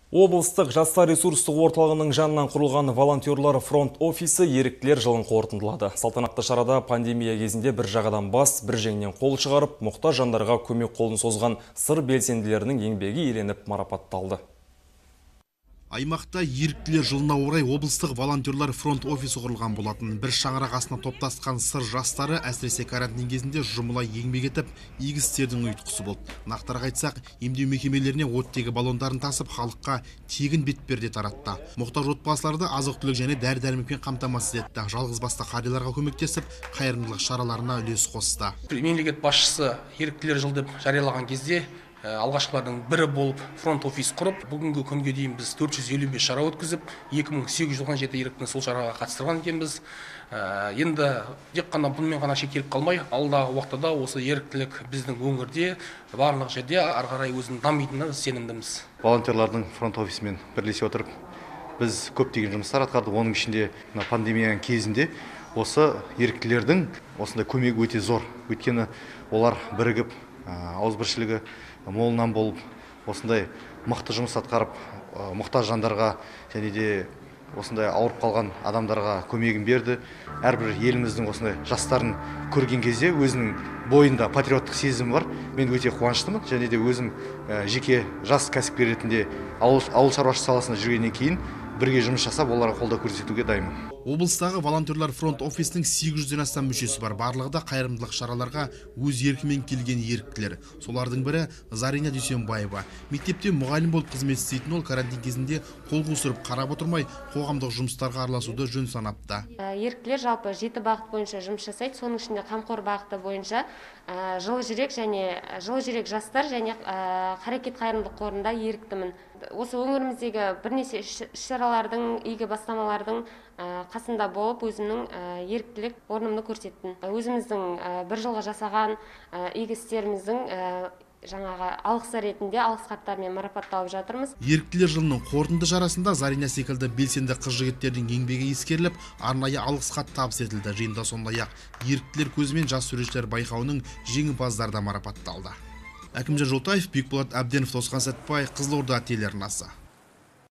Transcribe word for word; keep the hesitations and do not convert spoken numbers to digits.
Облыстық жастар ресурстық орталығының жанынан құрылған волонтерлар фронт офисі еріктілер жылын қорытындылады. Салтанатты шарада пандемия кезінде бір жағадан бас, бір жеңнен қол шығарып, мұқтаж жандарға көмек қолын созған сыр белсенділерінің еңбегі еленіп марапатталды. Аймақта еріктілер жылына орай облыстық волонтерлар фронт офисі құрылған болатын. Бір шаңырақ астына топтасқан сыр жастары әсіресе карантин кезінде жұмыла еңбек етіп, игі істердің ұйытқысы болды. Нақтырақ айтсақ, емдеу мекемелеріне оттегі баллондарын тасып, халыққа тегін бетперде таратты. Мұқтаж отбасыларды азық-түлік және дәрі-дәрмекпен қамтамасыз етті. Жалғызбасты қарияларға көмектесіп, қайырымдылық шараларына үлес қосты. Мемлекет басшысы еріктілер жылы деп жариялаған кезде алғашқылардың бірі болып фронт офис құрып, бүгінгі күнге дейін біз төрт жүз елу бес шара өткізіп, екі мың сегіз жүз тоқсан жеті еріктіні сол шараға қатыстырған екенбіз. Енді тек қана бұнымен ғана шектеліп қалмай, алдағы уақытта осы еріктілік біздің өңірде барлық жерде ары қарай өзінің дамитынына сенімдіміз. Волонтерлардың фронт офисімен бірлесе отырып, біз көптеген жұмыстар атқардық. Оның ішінде пандемияның кезінде осы еріктілердің осындай көмегі өте зор. Өйткені олар бірігіп, ауызбіршілігі молынан болып, осындай мықты жұмыс атқарып, мұқтаж жандарға және де осындай ауырып қалған адамдарға көмегін берді. Әрбір еліміздің осындай жастарын көрген кезде өзінің бойында патриоттық сезім бар. Мен өте қуаныштымын, және де өзім жеке жас кәсіпкер ретінде ауыл шаруашылық саласында жүргеннен кейін бірге жұмыс жасап, оларға қолдау көрсетуге дайынмын. Облыстағы волонтерлар фронт офисінің сегіз жүзден астам мүшесі бар. Барлығы да қайырымдылық шараларға өз еркімен келген еріктілер. Солардың бірі Зарина Дүйсенбаева. Мектепте мұғалім болып қызмет істейтін ол карантин кезінде қол қусырып қарап отырмай, қоғамдық жұмыстарға араласуды жөн санапты. Еріктілер жалпы жеті бағыт бойынша жұмыс жасайды. Соның ішінде қамқор бағыты бойынша жылы жүрек және жылы жүрек жастар және Қарекет қайырымдылық қорында еріктімін. Осы өңіріміздегі бірнеше іс-шаралардың, игі бастамалардың қасында болып, өзімнің еріктілік орнымды көрсеттім. Өзіміздің бір жылға жасаған игі істеріміздің жаңағы алғысы ретінде алғыс хаттармен марапатталып жатырмыз. Еріктілер жылының қорытынды жарасында Зарина секілді белсенді қыз-жігіттердің еңбегі ескеріліп, арнайы алғыс хат табыс етілді. Жиында сондай-ақ еріктілер көзімен жас суретшілер байқауының жеңімпаздары да марапатталды. Әкімжан Жолтаев, Бекболат Әбденов, Тосқан Сәтбай, Қызылорда телеарнасы.